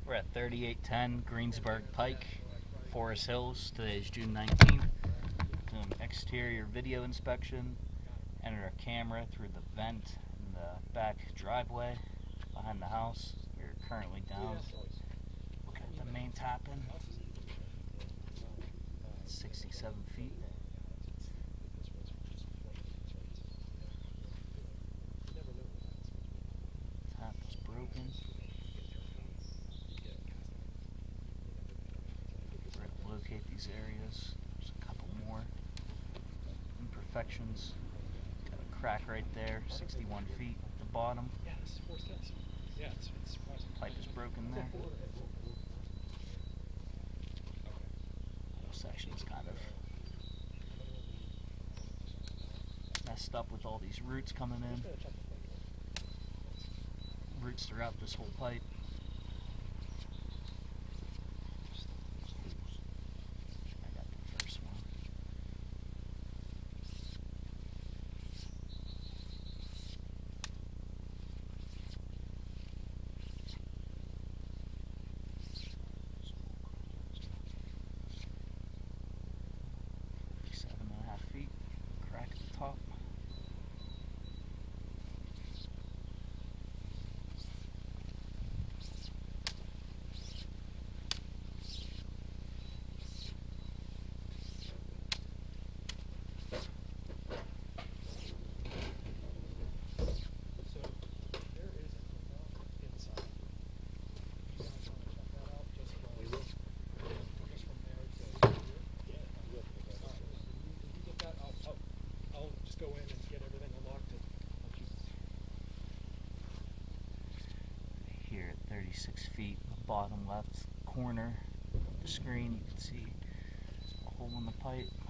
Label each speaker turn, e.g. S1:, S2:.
S1: We're at 3810 Greensburg Pike, Forest Hills. Today is June 19th. Doing exterior video inspection. Entered our camera through the vent in the back driveway behind the house. We're currently down. Look at the main tap-in. 67 feet. Tap is broken. We're going to locate these areas. There's a couple more imperfections. Got a crack right there, 61 feet at the bottom. Pipe is broken there. This section's kind of messed up with all these roots coming in. Roots throughout this whole pipe. I got the first one. Crack at the top.
S2: Go in and get everything unlocked.
S1: Here at 36 feet, the bottom left corner of the screen, you can see a hole in the pipe.